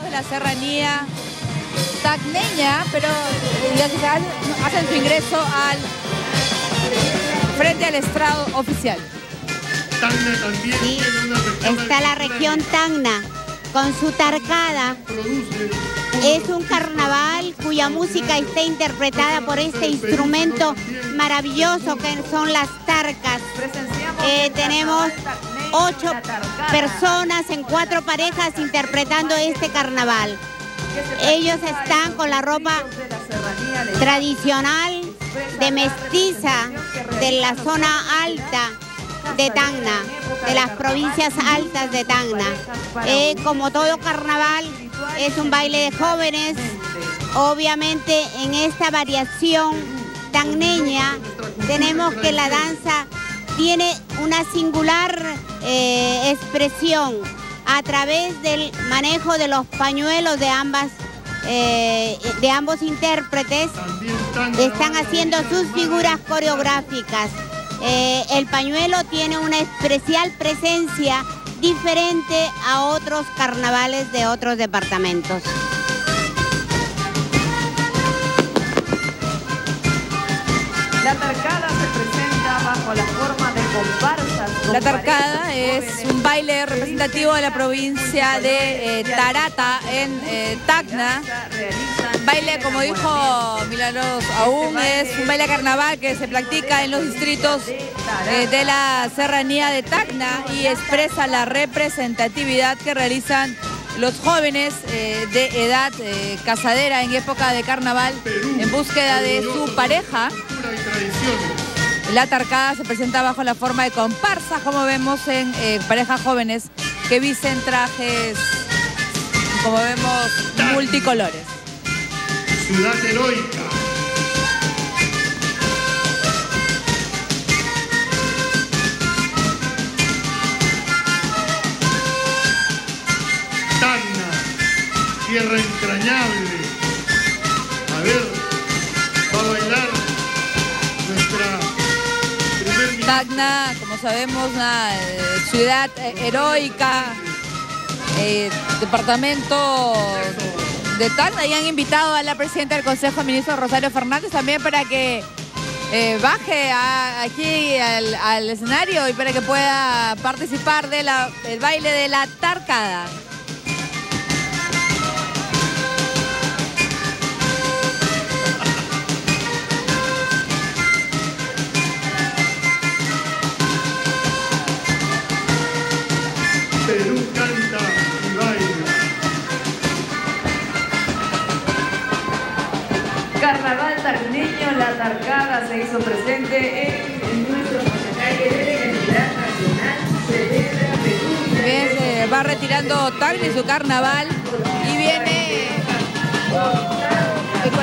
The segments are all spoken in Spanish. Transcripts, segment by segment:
de la serranía tacneña, pero ya que hacen su ingreso frente al estrado oficial. Tacna también Sí, tiene una región está la región Tacna con su tarcada. Es un carnaval cuya música está interpretada por este instrumento maravilloso que son las tarcas. Tenemos 8 personas en 4 parejas interpretando este carnaval. Ellos están con la ropa tradicional de mestiza de la zona alta de Tacna, de las provincias altas de Tacna. Como todo carnaval, es un baile de jóvenes. Obviamente en esta variación tacneña tenemos que la danza tiene una singular expresión a través del manejo de los pañuelos de ambos intérpretes. Están haciendo sus figuras coreográficas. El pañuelo tiene una especial presencia diferente a otros carnavales de otros departamentos. La tarcada se presenta bajo la forma de comparsas. La tarcada es un baile representativo de la provincia de Tarata, en Tacna. Baile, como dijo Milagros Aún, es un baile carnaval que se practica en los distritos de la serranía de Tacna y expresa la representatividad que realizan los jóvenes de edad casadera en época de carnaval en búsqueda de su pareja. La tarcada se presenta bajo la forma de comparsa, como vemos en parejas jóvenes que visten trajes, como vemos, multicolores. Ciudad heroica. Tacna, tierra entrañable. A ver, va a bailar nuestra primer ministra. Tacna, como sabemos, una ciudad heroica, departamento de Tacna, y han invitado a la presidenta del Consejo de Ministros, Rosario Fernández, también para que baje aquí al escenario y para que pueda participar del baile de la tarcada. Perú canta y baila. Carnaval tacneño, la tarcada se hizo presente en nuestro pasacalle de la identidad nacional. Celebra Perú. Bien, se va retirando Tacna y su carnaval y viene el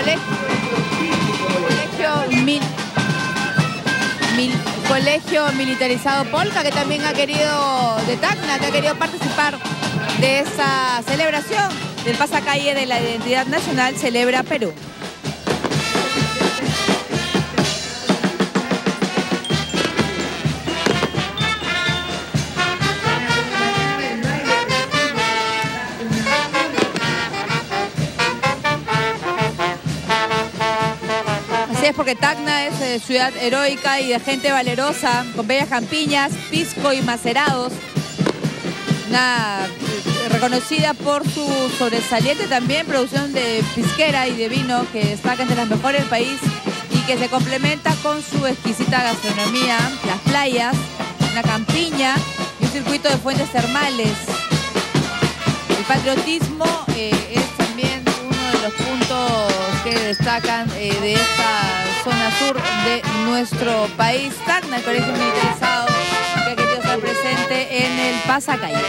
colegio militarizado Polka, que también ha querido, de Tacna, que ha querido participar de esa celebración del pasacalle de la identidad nacional Celebra Perú. Es porque Tacna es ciudad heroica y de gente valerosa, con bellas campiñas, pisco y macerados. Reconocida por su sobresaliente también producción de pisquera y de vino, que destaca entre las mejores del país y que se complementa con su exquisita gastronomía, las playas, una campiña y un circuito de fuentes termales. El patriotismo es también uno de los puntos que destacan de esta zona sur de nuestro país. Tacna, el colegio militarizado, que ha querido estar presente en el pasacalle.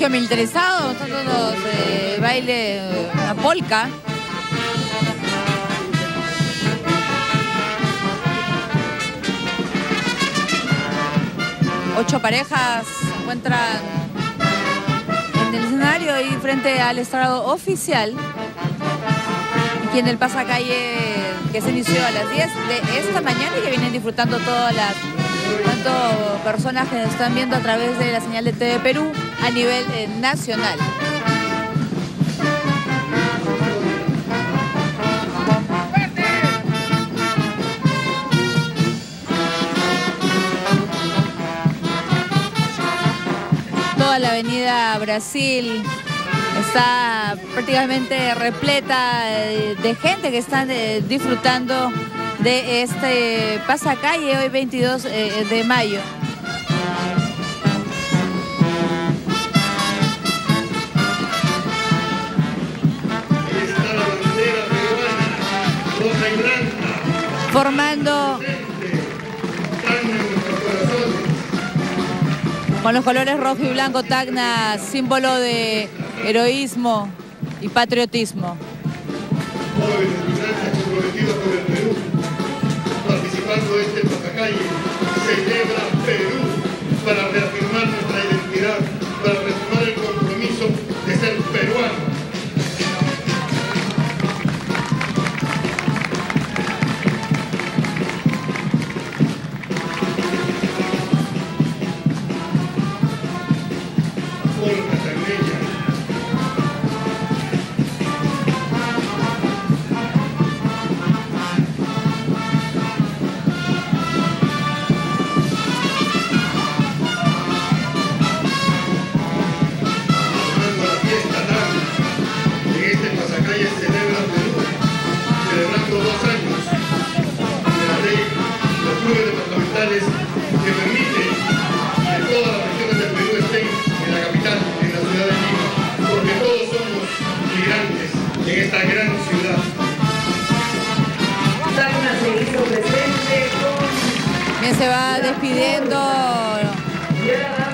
colegio militarizado, están todos baile, una polca. Ocho parejas se encuentran en el escenario y frente al estrado oficial. Aquí en el pasacalle que se inició a las 10 de esta mañana y que vienen disfrutando todas las personas que nos están viendo a través de la señal de TV Perú a nivel nacional. Toda la avenida Brasil está prácticamente repleta de gente que están disfrutando de este pasacalle hoy 22 de mayo. Ahí está la bandera peruana, roja y blanca. Formando Tacna en nuestros corazones. con los colores rojo y blanco Tacna, símbolo de heroísmo y patriotismo. Jóvenes migrantes comprometidos con el Perú, participando de este pasacalle, celebra Perú para reafirmar nuestra identidad, para reafirmar el compromiso de ser peruano. Polca tagneña. Que permite que todas las regiones del Perú estén en la capital, en la ciudad de Lima, porque todos somos migrantes en esta gran ciudad. Tacna se hizo presente con... Bien, se va despidiendo